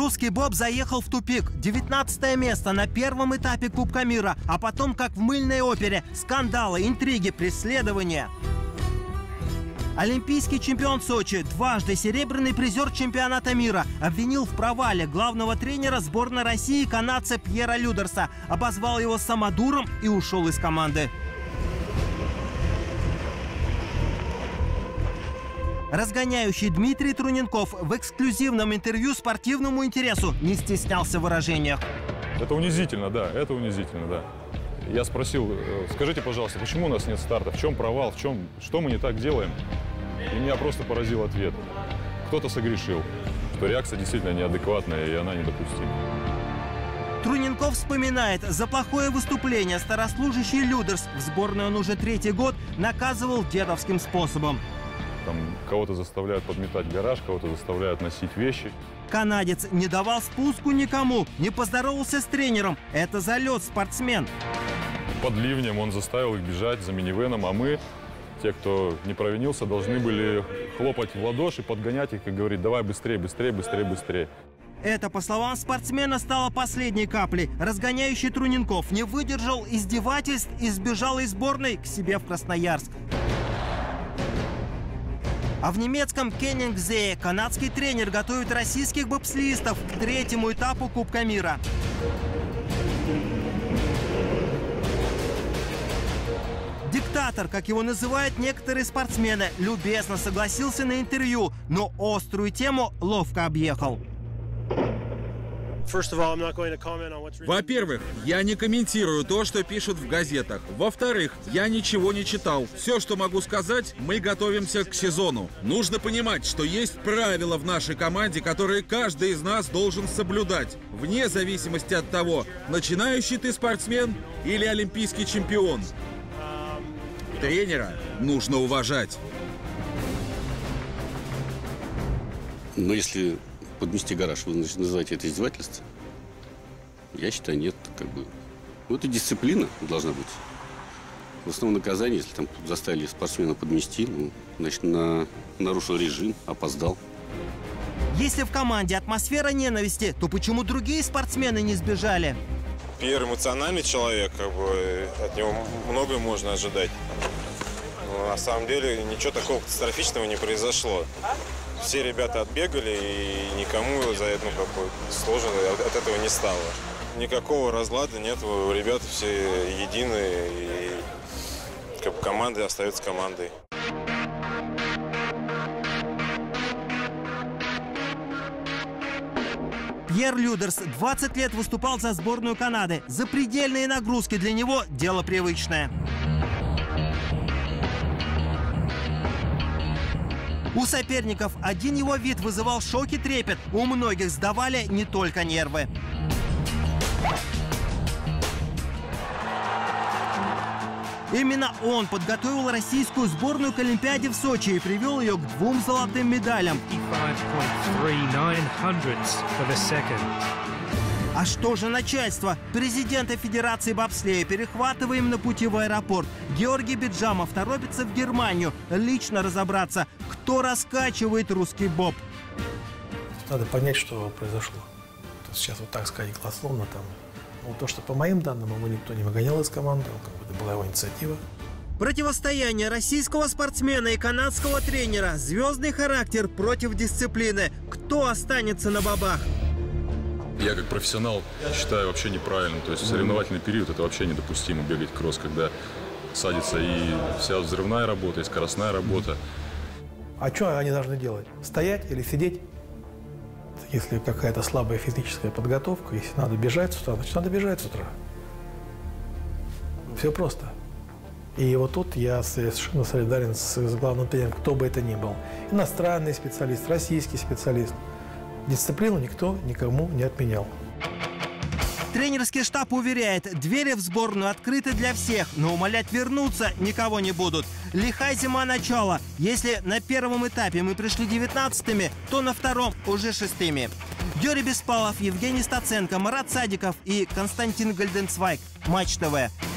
Русский боб заехал в тупик. 19 место на первом этапе Кубка мира. А потом, как в мыльной опере, скандалы, интриги, преследования. Олимпийский чемпион Сочи, дважды серебряный призер чемпионата мира, обвинил в провале главного тренера сборной России канадца Пьера Людерса, обозвал его самодуром и ушел из команды. Разгоняющий Дмитрий Труненков в эксклюзивном интервью спортивному интересу не стеснялся в выражениях. Это унизительно, да, это унизительно, да. Я спросил, скажите, пожалуйста, почему у нас нет старта, в чем провал, что мы не так делаем? И меня просто поразил ответ. Кто-то согрешил, что реакция действительно неадекватная и она недопустима. Труненков вспоминает, за плохое выступление старослужащий Людерс, в сборной он уже 3-й год, наказывал дедовским способом. Там кого-то заставляют подметать гараж, кого-то заставляют носить вещи. Канадец не давал спуску никому, не поздоровался с тренером. Это залет спортсмен. Под ливнем он заставил их бежать за минивеном, а мы, те, кто не провинился, должны были хлопать в ладоши, подгонять их и говорить: давай быстрее, быстрее, быстрее, быстрее. Это, по словам спортсмена, стало последней каплей. Разгоняющий Труненков не выдержал издевательств и сбежал из сборной к себе в Красноярск. А в немецком Кенигсее канадский тренер готовит российских бобслеистов к 3-му этапу Кубка мира. Диктатор, как его называют некоторые спортсмены, любезно согласился на интервью, но острую тему ловко объехал. Во-первых, я не комментирую то, что пишут в газетах. Во-вторых, я ничего не читал. Все, что могу сказать, мы готовимся к сезону. Нужно понимать, что есть правила в нашей команде, которые каждый из нас должен соблюдать, вне зависимости от того, начинающий ты спортсмен или олимпийский чемпион. Тренера нужно уважать. Но если подмести гараж, вы называете это издевательство? Я считаю, нет. Это дисциплина должна быть. В основном наказание, если там заставили спортсмена подмести, значит, нарушил режим, опоздал. Если в команде атмосфера ненависти, то почему другие спортсмены не сбежали? Пьер эмоциональный человек, от него многое можно ожидать. Но на самом деле ничего такого катастрофичного не произошло. Все ребята отбегали, и никому за это сложно от этого не стало. Никакого разлада нет, ребята все едины, и команда остается командой. Пьер Людерс 20 лет выступал за сборную Канады. Запредельные нагрузки для него – дело привычное. У соперников один его вид вызывал шок и трепет. У многих сдавали не только нервы. Именно он подготовил российскую сборную к Олимпиаде в Сочи и привел ее к 2 золотым медалям. А что же начальство? Президента Федерации бобслея перехватываем на пути в аэропорт. Георгий Биджамов торопится в Германию лично разобраться, кто раскачивает русский боб. Надо понять, что произошло. Сейчас вот так сказать голословно там. То, что по моим данным его никто не выгонял из команды, это была его инициатива. Противостояние российского спортсмена и канадского тренера. Звездный характер против дисциплины. Кто останется на бобах? Я как профессионал считаю вообще неправильным. То есть в соревновательный период это вообще недопустимо бегать кросс, когда садится и вся взрывная работа, и скоростная работа. А что они должны делать? Стоять или сидеть? Если какая-то слабая физическая подготовка, если надо бежать с утра, значит надо бежать с утра. Все просто. И вот тут я совершенно солидарен с главным тренером, кто бы это ни был. Иностранный специалист, российский специалист. Дисциплину никто никому не отменял. Тренерский штаб уверяет, двери в сборную открыты для всех, но умолять вернуться никого не будут. Лихая зима начала. Если на первом этапе мы пришли 19-ми, то на втором уже 6-ми. Юрий Беспалов, Евгений Стаценко, Марат Садиков и Константин Гальденцвайг. Матч ТВ.